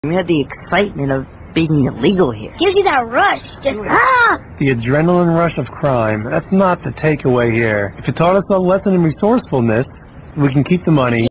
We had the excitement of being illegal here. Gives you that rush. Just, The adrenaline rush of crime. That's not the takeaway here. If it taught us a lesson in resourcefulness, we can keep the money.